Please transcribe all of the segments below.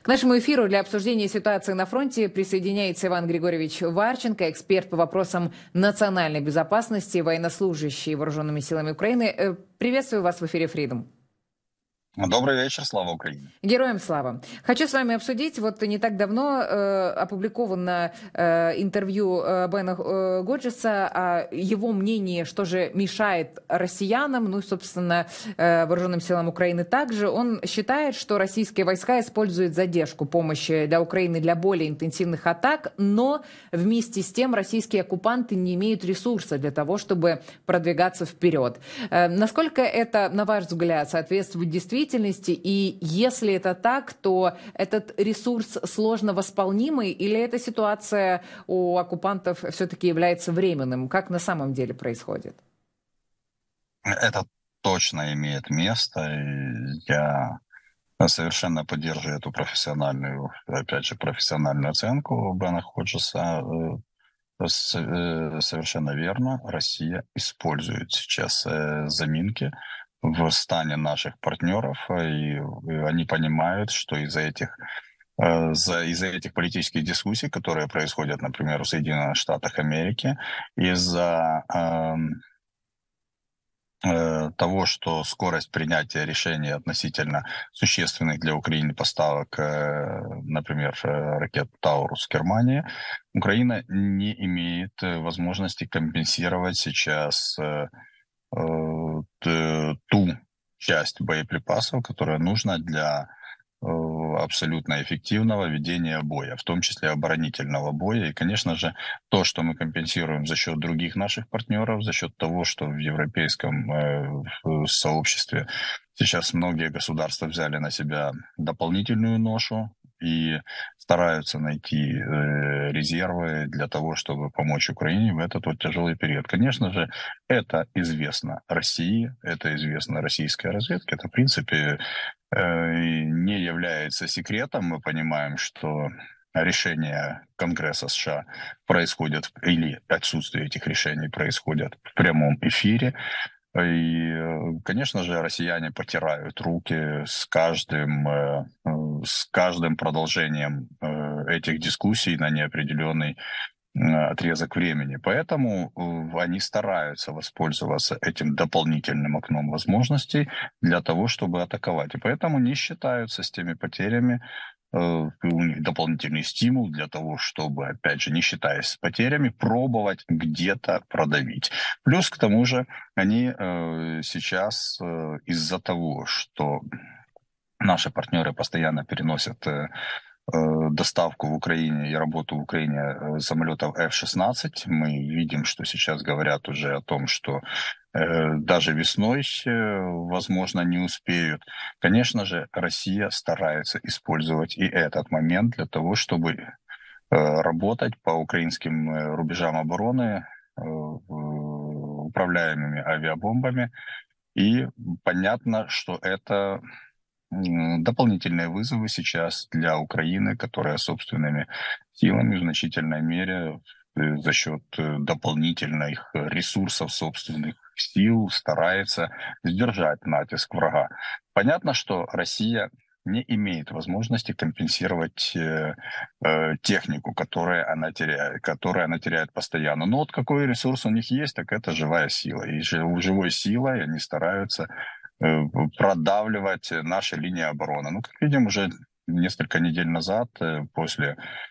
К нашему эфиру для обсуждения ситуации на фронте присоединяется Иван Григорьевич Варченко, эксперт по вопросам национальной безопасности, военнослужащий вооруженными силами Украины. Приветствую вас в эфире Freedom. Добрый вечер, слава Украине. Героям слава. Хочу с вами обсудить, вот не так давно опубликовано интервью Бена Годжеса о его мнении, что же мешает россиянам, ну и, собственно, вооруженным силам Украины также. Он считает, что российские войска используют задержку помощи для Украины для более интенсивных атак, но вместе с тем российские оккупанты не имеют ресурса для того, чтобы продвигаться вперед. Насколько это, на ваш взгляд, соответствует действительности? И если это так, то этот ресурс сложно восполнимый или эта ситуация у оккупантов все-таки является временным? Как на самом деле происходит? Это точно имеет место, и я совершенно поддерживаю эту профессиональную, опять же, профессиональную оценку Бена Ходжеса. Совершенно верно, Россия использует сейчас заминки в стане наших партнеров, и они понимают, что из-за этих политических дискуссий, которые происходят, например, в Соединенных Штатах Америки, из-за того, что скорость принятия решений относительно существенных для Украины поставок, например, ракет «Таурус» в Германии, Украина не имеет возможности компенсировать сейчас ту часть боеприпасов, которая нужна для абсолютно эффективного ведения боя, в том числе оборонительного боя. И, конечно же, то, что мы компенсируем за счет других наших партнеров, за счет того, что в европейском сообществе сейчас многие государства взяли на себя дополнительную ношу и стараются найти резервы для того, чтобы помочь Украине в этот вот тяжелый период. Конечно же, это известно России, это известно российской разведке, это, в принципе, не является секретом. Мы понимаем, что решения Конгресса США происходят, или отсутствие этих решений происходят в прямом эфире. И, конечно же, россияне потирают руки с каждым продолжением этих дискуссий на неопределенный отрезок времени. Поэтому они стараются воспользоваться этим дополнительным окном возможностей для того, чтобы атаковать. И поэтому не считаются с теми потерями. У них дополнительный стимул для того, чтобы, опять же, не считаясь с потерями, пробовать где-то продавить. Плюс к тому же они сейчас из-за того, что наши партнеры постоянно переносят доставку в Украине и работу в Украине самолетов F-16. Мы видим, что сейчас говорят уже о том, что даже весной, возможно, не успеют. Конечно же, Россия старается использовать и этот момент для того, чтобы работать по украинским рубежам обороны управляемыми авиабомбами. И понятно, что это дополнительные вызовы сейчас для Украины, которая собственными силами в значительной мере за счет дополнительных ресурсов собственных сил старается сдержать натиск врага. Понятно, что Россия не имеет возможности компенсировать технику, которую она теряет постоянно. Но вот какой ресурс у них есть, так это живая сила. И живой силой они стараются продавливать наши линии обороны. Ну, как видим, уже несколько недель назад, после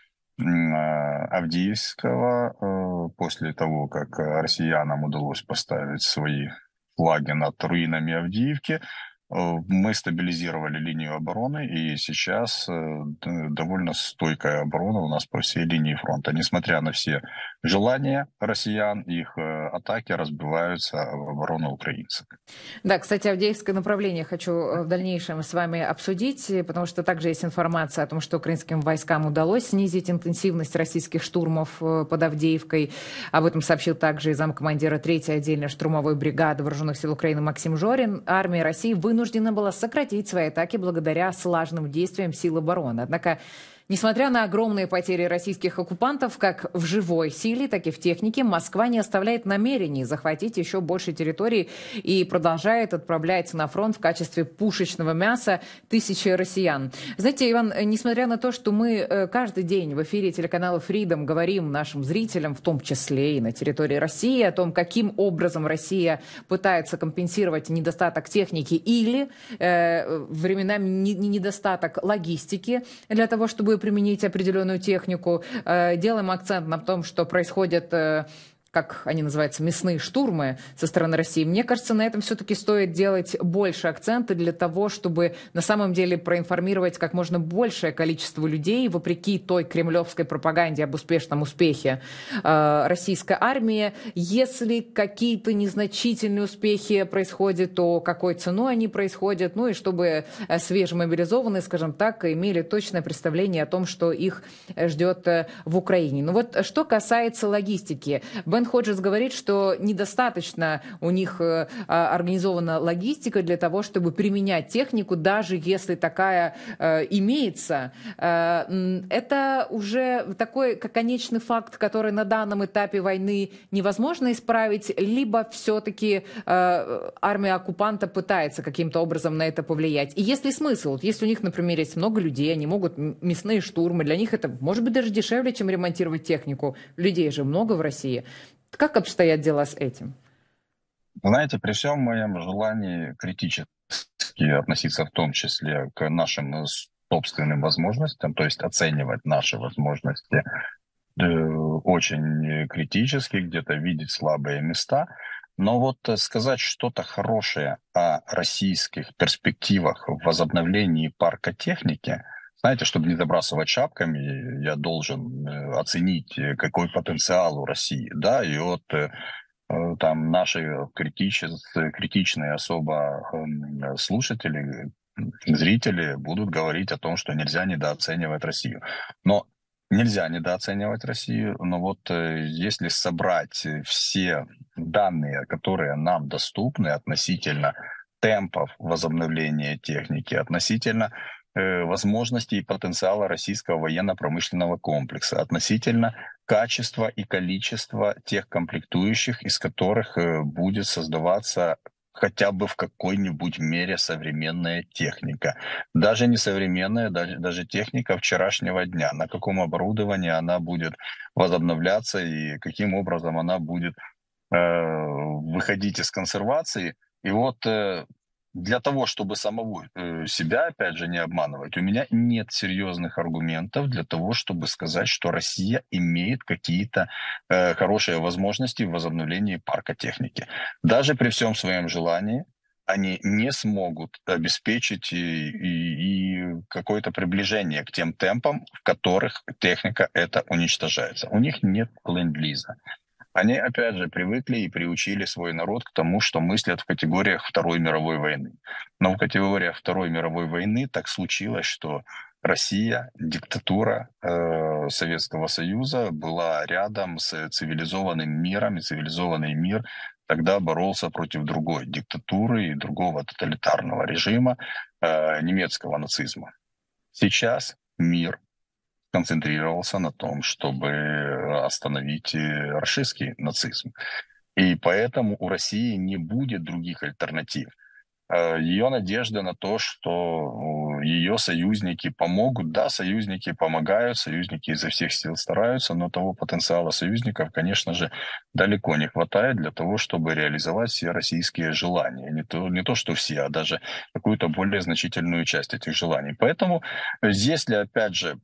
Авдеевского, после того, как россиянам удалось поставить свои флаги над руинами Авдеевки, мы стабилизировали линию обороны, и сейчас довольно стойкая оборона у нас по всей линии фронта. Несмотря на все желания россиян, их атаки разбиваются в оборону украинцев. Да, кстати, Авдеевское направление хочу в дальнейшем с вами обсудить, потому что также есть информация о том, что украинским войскам удалось снизить интенсивность российских штурмов под Авдеевкой. Об этом сообщил также и замкомандира 3-й отдельной штурмовой бригады Вооруженных сил Украины Максим Жорин. Армия России вынуждена была сократить свои атаки благодаря слаженным действиям сил обороны. Однако Несмотря на огромные потери российских оккупантов, как в живой силе, так и в технике, Москва не оставляет намерений захватить еще больше территорий и продолжает отправлять на фронт в качестве пушечного мяса тысячи россиян. Знаете, Иван, несмотря на то, что мы каждый день в эфире телеканала Freedom говорим нашим зрителям, в том числе и на территории России, о том, каким образом Россия пытается компенсировать недостаток техники или временами недостаток логистики для того, чтобы применить определенную технику. Делаем акцент на том, что происходит, как они называются, мясные штурмы со стороны России. Мне кажется, на этом все-таки стоит делать больше акцента для того, чтобы на самом деле проинформировать как можно большее количество людей, вопреки той кремлевской пропаганде об успешном успехе российской армии. Если какие-то незначительные успехи происходят, то какой ценой они происходят, ну и чтобы свежемобилизованные, скажем так, имели точное представление о том, что их ждет в Украине. Но вот что касается логистики, Бен Ходжес говорит, что недостаточно у них организована логистика для того, чтобы применять технику, даже если такая имеется. Это уже такой конечный факт, который на данном этапе войны невозможно исправить, либо все-таки армия оккупанта пытается каким-то образом на это повлиять. И есть ли смысл? Если у них, например, есть много людей, они могут мясные штурмы, для них это может быть даже дешевле, чем ремонтировать технику. Людей же много в России. Как обстоят дела с этим? Знаете, при всем моем желании критически относиться в том числе к нашим собственным возможностям, то есть оценивать наши возможности очень критически, где-то видеть слабые места, но вот сказать что-то хорошее о российских перспективах в возобновлении парка техники, знаете, чтобы не забрасывать шапками, я должен оценить, какой потенциал у России, да, и вот там наши критичные особо слушатели, зрители будут говорить о том, что нельзя недооценивать Россию. Но нельзя недооценивать Россию, но вот если собрать все данные, которые нам доступны относительно темпов возобновления техники, относительно возможностей и потенциала российского военно-промышленного комплекса, относительно качества и количества тех комплектующих, из которых будет создаваться хотя бы в какой-нибудь мере современная техника. Даже не современная, даже техника вчерашнего дня. На каком оборудовании она будет возобновляться и каким образом она будет выходить из консервации. И вот для того, чтобы самого себя, опять же, не обманывать, у меня нет серьезных аргументов для того, чтобы сказать, что Россия имеет какие-то хорошие возможности в возобновлении парка техники. Даже при всем своем желании они не смогут обеспечить и какое-то приближение к тем темпам, в которых техника эта уничтожается. У них нет ленд-лиза. Они, опять же, привыкли и приучили свой народ к тому, что мыслят в категориях Второй мировой войны. Но в категориях Второй мировой войны так случилось, что Россия, диктатура Советского Союза была рядом с цивилизованным миром, и цивилизованный мир тогда боролся против другой диктатуры и другого тоталитарного режима, немецкого нацизма. Сейчас мир концентрировался на том, чтобы остановить рашистский нацизм. И поэтому у России не будет других альтернатив. Ее надежда на то, что ее союзники помогут. Да, союзники помогают, союзники изо всех сил стараются, но того потенциала союзников, конечно же, далеко не хватает для того, чтобы реализовать все российские желания. Не то что все, а даже какую-то более значительную часть этих желаний. Поэтому если, опять же,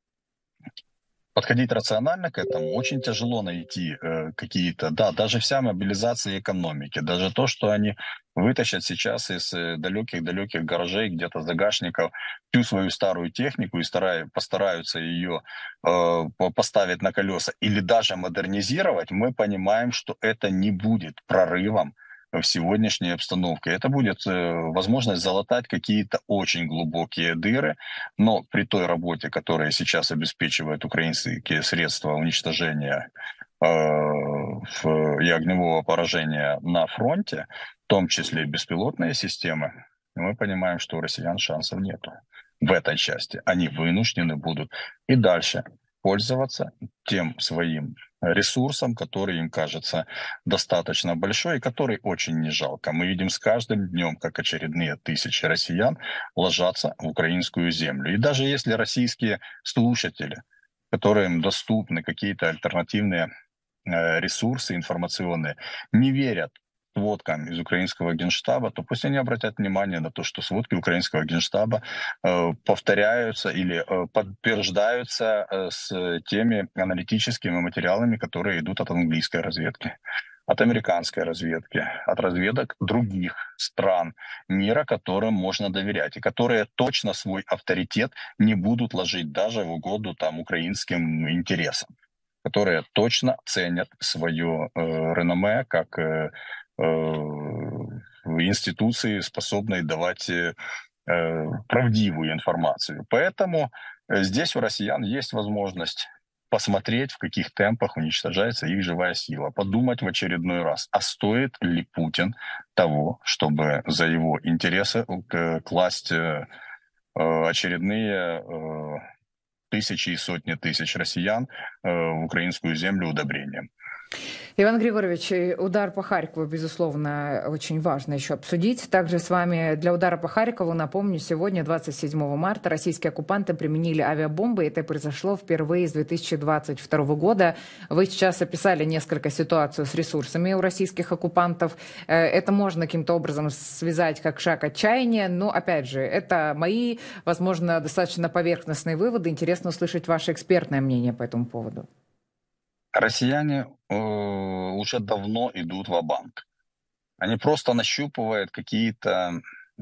подходить рационально к этому, очень тяжело найти какие-то, да, даже вся мобилизация экономики, даже то, что они вытащат сейчас из далеких гаражей, где-то загашников, всю свою старую технику и постараются ее поставить на колеса или даже модернизировать, мы понимаем, что это не будет прорывом в сегодняшней обстановке. Это будет возможность залатать какие-то очень глубокие дыры, но при той работе, которая сейчас обеспечивает украинские средства уничтожения и огневого поражения на фронте, в том числе беспилотные системы, мы понимаем, что у россиян шансов нету. в этой части, они вынуждены будут и дальше пользоваться тем своим ресурсом, который им кажется достаточно большой и который очень не жалко. Мы видим с каждым днем, как очередные тысячи россиян ложатся в украинскую землю. И даже если российские слушатели, которым доступны какие-то альтернативные ресурсы информационные, не верят сводкам из украинского генштаба, то пусть они обратят внимание на то, что сводки украинского генштаба повторяются или подтверждаются с теми аналитическими материалами, которые идут от английской разведки, от американской разведки, от разведок других стран мира, которым можно доверять, и которые точно свой авторитет не будут ложить даже в угоду там украинским интересам, которые точно ценят свое реноме как институции, способной давать правдивую информацию. Поэтому здесь у россиян есть возможность посмотреть, в каких темпах уничтожается их живая сила, подумать в очередной раз, а стоит ли Путин того, чтобы за его интересы класть очередные тысячи и сотни тысяч россиян в украинскую землю удобрением. Иван Григорьевич, удар по Харькову, безусловно, очень важно еще обсудить. Также с вами для удара по Харькову, напомню, сегодня, 27 марта, российские оккупанты применили авиабомбы. Это произошло впервые с 2022 года. Вы сейчас описали несколько ситуаций с ресурсами у российских оккупантов. Это можно каким-то образом связать как шаг отчаяния, но, опять же, это мои, возможно, достаточно поверхностные выводы. Интересно услышать ваше экспертное мнение по этому поводу. Россияне уже давно идут ва-банк. Они просто нащупывают какие-то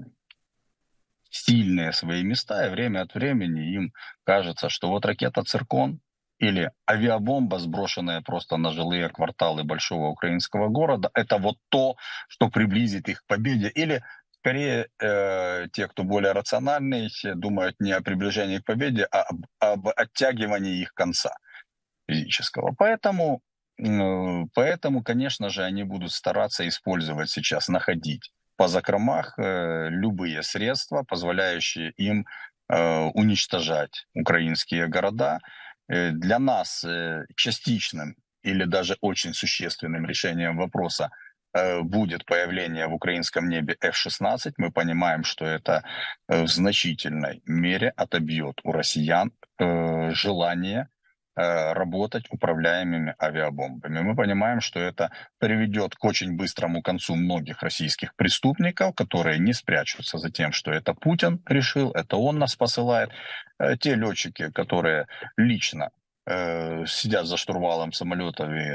сильные свои места, и время от времени им кажется, что вот ракета «Циркон» или авиабомба, сброшенная просто на жилые кварталы большого украинского города, это вот то, что приблизит их к победе. Или скорее те, кто более рациональный, думают не о приближении к победе, а об оттягивании их конца физического. Поэтому, конечно же, они будут стараться использовать сейчас, находить по закромах любые средства, позволяющие им уничтожать украинские города. Для нас частичным или даже очень существенным решением вопроса будет появление в украинском небе F-16. Мы понимаем, что это в значительной мере отобьет у россиян желание работать управляемыми авиабомбами. Мы понимаем, что это приведет к очень быстрому концу многих российских преступников, которые не спрячутся за тем, что это Путин решил, это он нас посылает. Те летчики, которые лично сидят за штурвалом самолетов и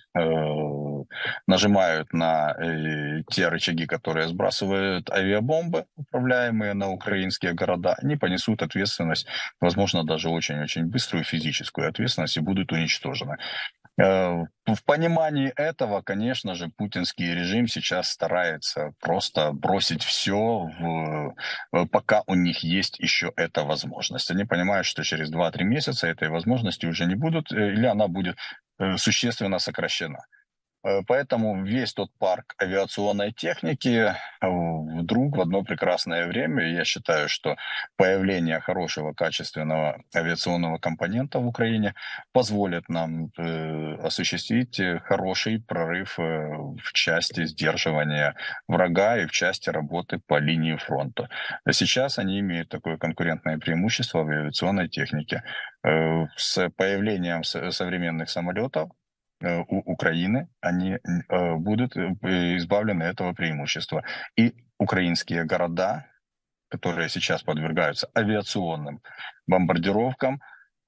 нажимают на те рычаги, которые сбрасывают авиабомбы, управляемые на украинские города, они понесут ответственность, возможно, даже очень-очень быструю физическую ответственность и будут уничтожены. В понимании этого, конечно же, путинский режим сейчас старается просто бросить все, пока у них есть еще эта возможность. Они понимают, что через 2-3 месяца этой возможности уже не будут, или она будет существенно сокращена. Поэтому весь тот парк авиационной техники вдруг в одно прекрасное время, я считаю, что появление хорошего, качественного авиационного компонента в Украине позволит нам осуществить хороший прорыв в части сдерживания врага и в части работы по линии фронта. Сейчас они имеют такое конкурентное преимущество в авиационной технике. С появлением современных самолетов у Украины, они будут избавлены от этого преимущества. И украинские города, которые сейчас подвергаются авиационным бомбардировкам,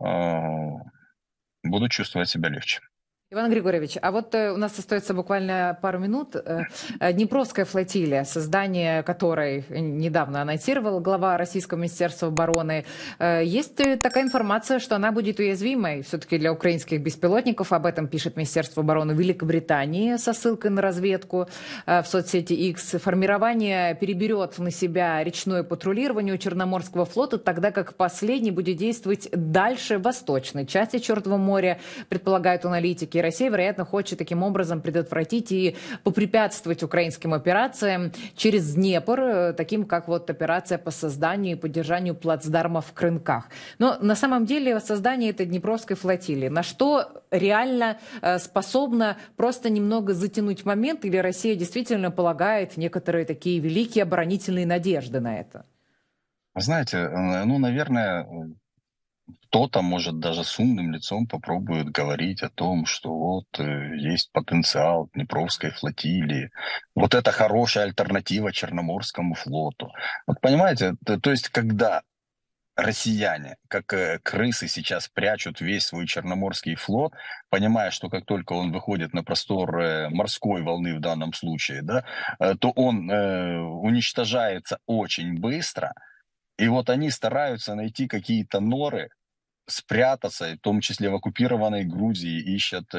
будут чувствовать себя легче. Иван Григорьевич, а вот у нас остается буквально пару минут. Днепровская флотилия, создание которой недавно анонсировал глава Российского министерства обороны. Есть такая информация, что она будет уязвимой все-таки для украинских беспилотников. Об этом пишет Министерство обороны Великобритании со ссылкой на разведку в соцсети X. Формирование переберет на себя речное патрулирование у Черноморского флота, тогда как последний будет действовать дальше восточной части Черного моря, предполагают аналитики. И Россия, вероятно, хочет таким образом предотвратить и попрепятствовать украинским операциям через Днепр, таким как вот операция по созданию и поддержанию плацдарма в Крынках. Но на самом деле создание этой Днепровской флотилии, на что реально способна просто немного затянуть момент, или Россия действительно полагает некоторые такие великие оборонительные надежды на это? Знаете, ну, наверное, кто-то, может, даже с умным лицом попробует говорить о том, что вот есть потенциал Днепровской флотилии. Вот это хорошая альтернатива Черноморскому флоту. Вот понимаете, то есть когда россияне, как крысы, сейчас прячут весь свой Черноморский флот, понимая, что как только он выходит на простор морской волны в данном случае, да, то он уничтожается очень быстро. И вот они стараются найти какие-то норы, спрятаться, в том числе в оккупированной Грузии, ищут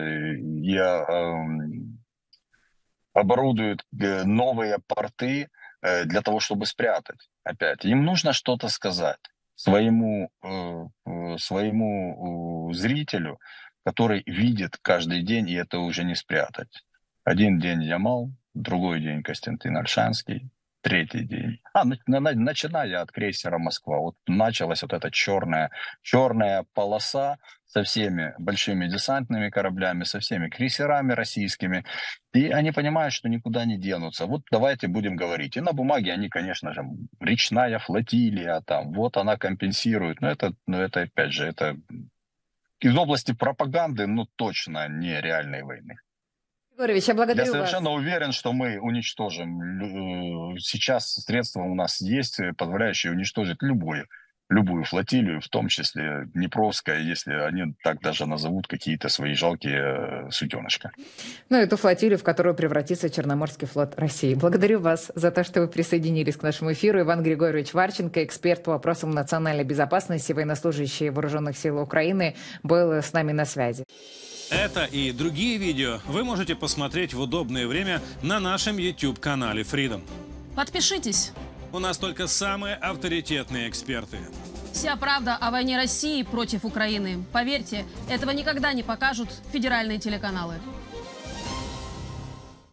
оборудуют новые порты для того, чтобы спрятать. Опять, им нужно что-то сказать своему зрителю, который видит каждый день, и это уже не спрятать. Один день Ямал, другой день Костянтин Ольшанский, третий день. Начиная от крейсера «Москва». Вот началась вот эта черная полоса со всеми большими десантными кораблями, со всеми крейсерами российскими. И они понимают, что никуда не денутся. Вот давайте будем говорить. И на бумаге они, конечно же, речная флотилия, там, вот она компенсирует. Но это опять же, это из области пропаганды, ну, точно не реальной войны. Григорьевич, я благодарю Я совершенно вас. уверен, что мы уничтожим. Сейчас средства у нас есть, позволяющие уничтожить любую флотилию, в том числе Днепровская, если они так даже назовут какие-то свои жалкие суденышка. Ну, эту флотилию, в которую превратится Черноморский флот России. Благодарю вас за то, что вы присоединились к нашему эфиру. Иван Григорьевич Варченко, эксперт по вопросам национальной безопасности, военнослужащий Вооруженных сил Украины, был с нами на связи. Это и другие видео вы можете посмотреть в удобное время на нашем YouTube-канале Freedom. Подпишитесь. У нас только самые авторитетные эксперты. Вся правда о войне России против Украины. Поверьте, этого никогда не покажут федеральные телеканалы.